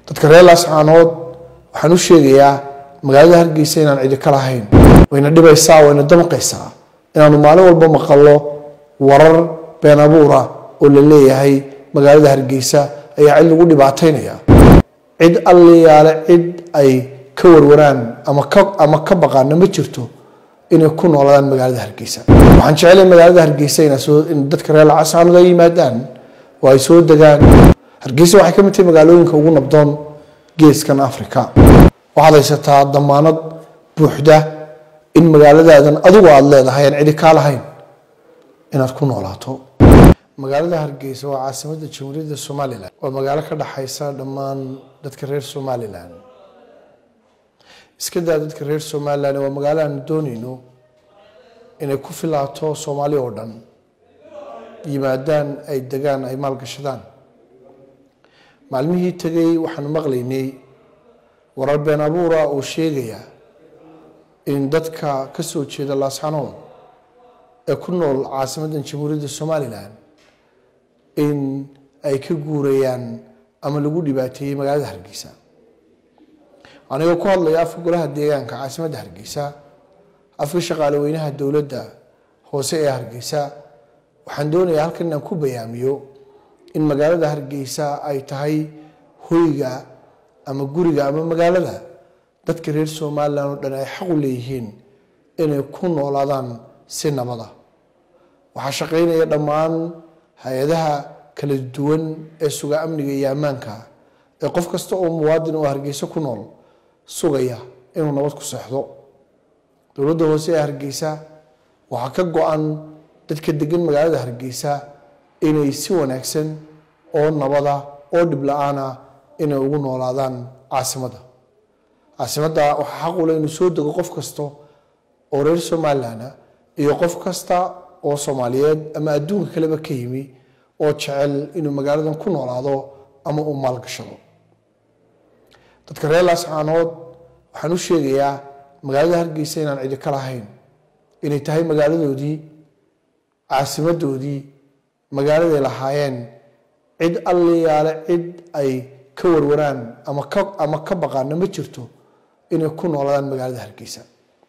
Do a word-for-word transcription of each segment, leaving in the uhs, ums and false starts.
dadka reer Laascaanood waxaan u sheegayaa magaalada Hargeysa inaan cid kala hayn wayna dhibaysaa wayna damqaysaa inaanu maalin walba maqallo warar been abuur ah oo la leeyahay magaalada Hargeysa ayaa cid lagu dhibaataynaya cid alliyaale cid ay ka warwaraan ama ka ama ka baqaan ma jirto inay ku noolaan magaalada Hargeysa waxaan jecelahay magaalada Hargeysa in soo in dadka reer Laascaanood ay yimaadaan oo ay soo degaan Hargeysa waxay ka mid tahay magaalooyinka ugu nabdoon geeskan Afrika waxaad haysataa damaanad buuxda in magaaladaadan adigu aad leedahay aan cid ka lahayn inaad ku noolaato magaalada Hargeysa waa caasimadda Jamhuuriyadda Soomaaliland waa magaalo ka dhaxaysa dhammaan dadka reer Soomaaliland iska daa dadka reer Soomaaliland waa magaalo aan doonayno inay ku filaato Soomaali oo dhan yimaadaan ay degaan ay maal gashadaan maalmihii tagay waxaan maqlaynay warar been abuur ah oo sheegaya in dadka ka soo jeeda Laascaanood ee ku nool caasimadda Jamhuuriyadda Soomaaliland in ay ka guurayaan ama lagu dhibaateeyay magaalada Hargeysa aniga ku hadlaya afka golaha deegaanka caasimadda Hargeysa afka shaqaale weynaha dawladda hoose ee Hargeysa waxaan doonayaa halkan inaan ku bayaamiyo in magaalada Hargeysa ay tahay hoyga ama guriga ama magaalada dadka reer Soomaaliland oo dhan ay xaq u leeyihiin inay ku noolaadaan si nabad ah waxa shaqeynaya dhammaan hay'adaha kala duwan ee suga amniga iyo ammaanka ee qof kasta oo muwaadin oo Hargeysa ku nool sugaya inuu nabad ku seexdo dawladda hoose ee Hargeysa waxa ka go'an dadka degan magaalada Hargeysa inay si wanaagsan oo nabada oo dib la'aan ah inay ugu noolaadaan caasimadda caasimadda waxa xaq u leh inuu soo dego qof kasta oo reer Soomaaliland iyo qof kasta oo Soomaaliyeed ama adduunka kaleba ka yimi oo jecel inuu magaaladan ku noolaado ama uu maal gashado dadka reer Laascaanood waxaan u sheegayaa magaalada Hargeysa inaan cid kala hayn inay tahay magaaladoodii caasimadoodii magaaladay lahaayeen cid alliyaale cid ay ka warwaraan ama ka ama ka baqaan ma jirto inay ku noolaan magaalada Hargeysa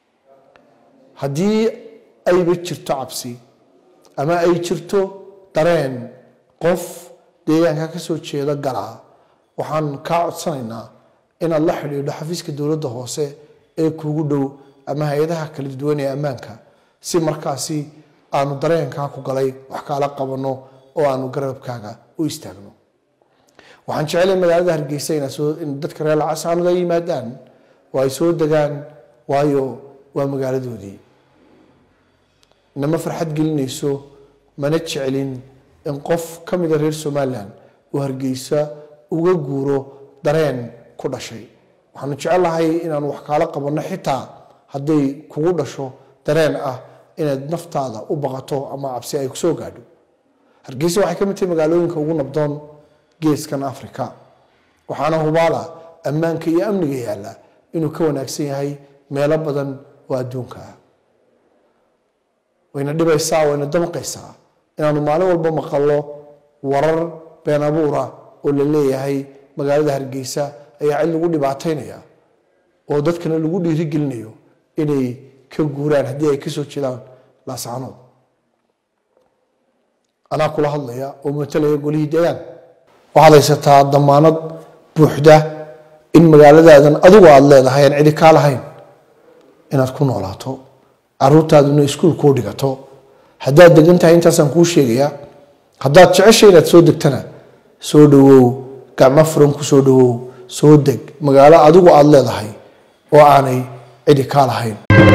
haddii ay jirto cabsi ama ay jirto dareen qof deegaanka ka soo jeeda gala waxaan ka codsanaynaa in la xiriiro xafiiska dawladda hoose ee kuugu dhow ama hay'adaha kala duwan ee ammaanka si markaasi aanu dareenka ku galay wax kala qabano oo aanu garabkaaga u istaagno waxaan jecelahay magaalada Hargeysa in soo in dadka reer Laascaanood ay yimaadaan oo ay soo degaan waayo waa magaaladoodii nama farxad gelinayso mana jecelin in qof kamid reer Soomaaliland uu Hargeysa uga guuro dareen ku dhashay waxaan jecelahay inaan wax kala qabano xitaa haday kugu dhasho dareen ah inaad naftaada u baqato ama cabsi ay ku soo gaadho Hargeysa waxay ka mid tahay magaalooyinka ugu nabdoon geeskan Afrika waxaana hubaala ammaanka iyo amniga yaala inuu ka wanaagsan yahay meelo badan oo adduunka ah wayna dhibaysaa wayna damqaysaa inaanu maalin walba maqallo warar been abuur ah oo la leeyahay magaalada Hargeysa ayaa cid lagu dhibaataynaya oo dadkana lagu dhiirigelinayo inay ka guuraan haddii ay ka soo jeedaan Laascaanood ana kula hadlaya oo matalaya golihii deegaan waxaad haysataa damaanad buuxda in magaaladaadan adigu aad leedahay aan cid ka lahayn inaad ku noolaato caruurtaaduna iskuul ku dhigato haddaad degan tahay intaasaan kuu sheegayaa haddaad jeceshay inaad soo degtana soo dhawow gacmo furan ku soo dhawow soo deg magaalo adigu aad leedahay oo aanay cid ka lahayn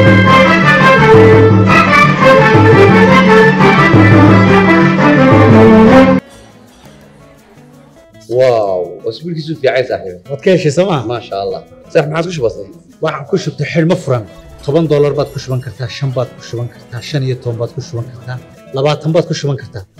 واو واسبوعك يسوي في عيسى صاحبي wadkeeshi sama ما شاء الله صح ما عاد كش بسيط waxaan ku shubtay xilmo furan toban dollar baad ku shuban kartaa shan baad ku shuban kartaa shan iyo toban baad ku shuban kartaa labaatan baad ku shuban kartaa